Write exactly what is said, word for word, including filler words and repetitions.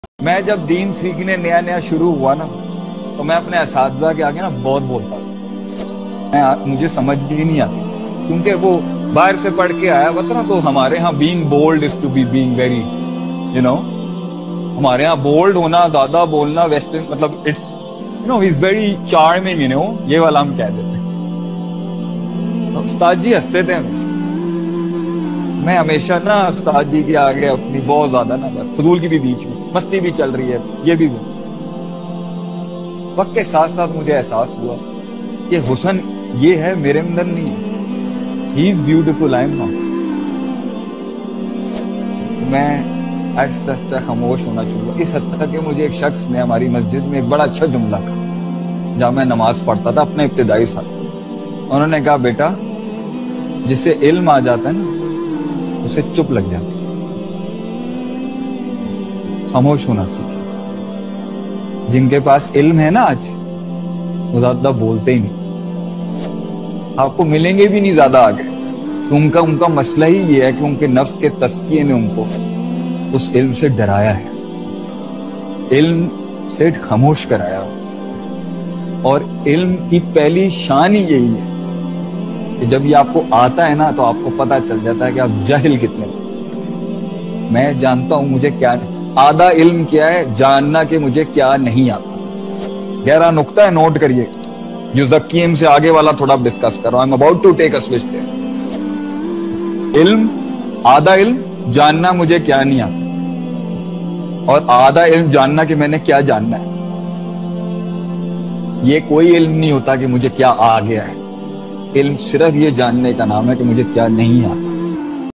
میں جب دین سیکھنے نیا نیا شروع ہوا نا تو میں اپنے اساتذہ کے آگے نا بہت بولتا تھا. مجھے سمجھ ہی نہیں آتی کیونکہ وہ باہر سے پڑھ کے آیا ہوا تھا نا. تو ہمارے ہاں being bold is to be being very you know ہمارے ہاں بولڈ ہونا, زیادہ بولنا ویسٹرن مطلب it's you know is very charming, you know یہ والا ہم کہہ دیتے ہیں. استاد جی ہنستے تھے ہمیشہ. میں ہمیشہ نا استاد جی کے آگے اپنی بہت زیادہ نا فضول کی بھی بیچ میں مستی بھی چل رہی ہے, یہ بھی وہ. وقت کے ساتھ ساتھ مجھے احساس ہوا کہ حسن یہ ہے میرے اندر نہیں ہے. He is beautiful, I am not. میں آہستہ آہستہ خاموش ہونا چاہوں گا. اس حد تک کہ مجھے ایک شخص نے ہماری مسجد میں ایک بڑا اچھا جملہ کہا جہاں میں نماز پڑھتا تھا اپنے ابتدائی سال. انہوں نے کہا بیٹا جسے علم آ جاتا ہے نا اسے چپ لگ جاتی, خاموش ہونا سیکھے. جن کے پاس علم ہے نا آج وہ زیادہ بولتے ہی نہیں, آپ کو ملیں گے بھی نہیں زیادہ آگے. ان کا ان کا مسئلہ ہی یہ ہے کہ ان کے نفس کے تزکیے نے ان کو اس علم سے ڈرایا ہے, علم سے خاموش کرایا. اور علم کی پہلی شان ہی یہی ہے کہ جب یہ آپ کو آتا ہے نا تو آپ کو پتا چل جاتا ہے کہ آپ جاہل کتنے. میں جانتا ہوں مجھے کیا آدھا علم کیا ہے, جاننا کہ مجھے کیا نہیں آتا. گہرا نقطہ ہے, نوٹ کریے. یزکیم سے آگے والا تھوڑا ڈسکس کر رہا ہوں. I'm about to take a switch there. علم, آدھا علم جاننا مجھے کیا نہیں آتا, اور آدھا علم جاننا کہ میں نے کیا جاننا ہے. یہ کوئی علم نہیں ہوتا کہ مجھے کیا آ گیا ہے. علم صرف یہ جاننے کا نام ہے کہ مجھے کیا نہیں آتا.